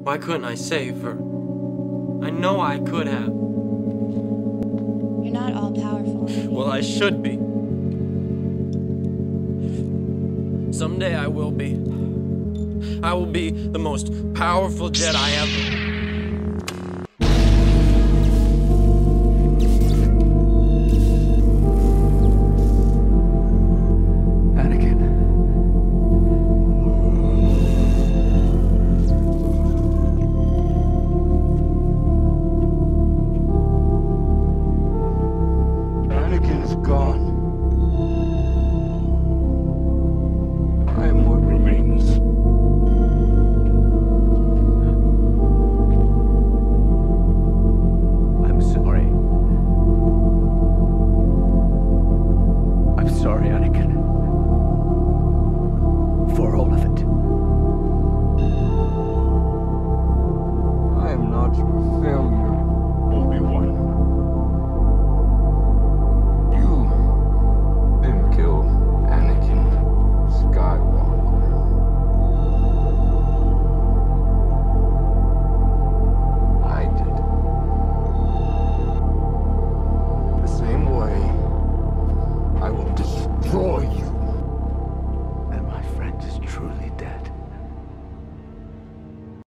Why couldn't I save her? I know I could have. You're not all powerful. Well, I should be. Someday I will be. I will be the most powerful Jedi ever. Anakin's gone. I am what remains. I'm sorry. I'm sorry, Anakin. For all of it. I am not your failure.